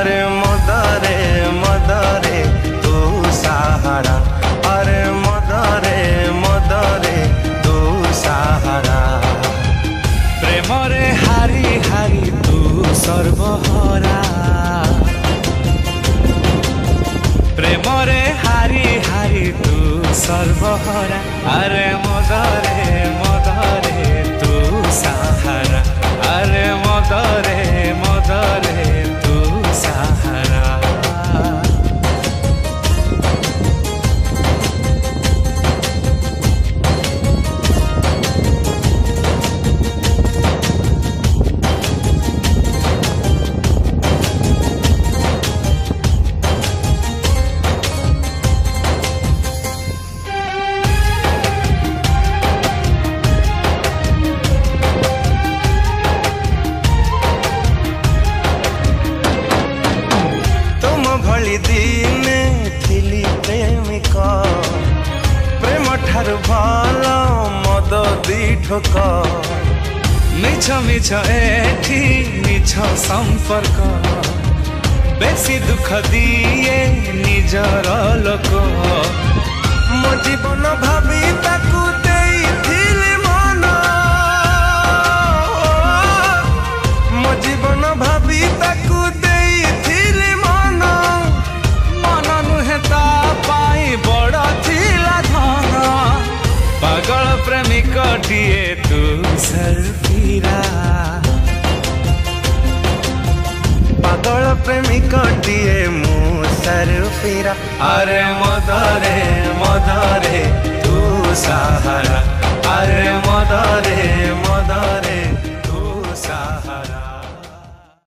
अरे मदरे मदरे तू सहारा, अरे मदरे मदरे तू सहारा। प्रेम रे हारी हारी तू सर्वहरा, प्रेम रे हारी हारी तू सर्वहरा। अरे मदरे मदरे तू सहारा, अरे मदरे मदरे तू सहारा। दिने थिली प्रेमिक, प्रेम ठार भल मद दिठोक। मिछ मिछ एठी मिछ संपर्क, बेसी दुख दिए निजर लोक। मो जीवन भावी ताकू देइथिली मन, मो जीवन भावी ताकू देइथिली मन। मन नुहे ता पाई बड़ थिला धन, पागल प्रेमिक टीए तू सर्फिरा, पागल प्रेमिक टीए मु सर्फिरा। अरे मदरे मदरे तू सहारा, अरे मदरे मदरे तू सहारा।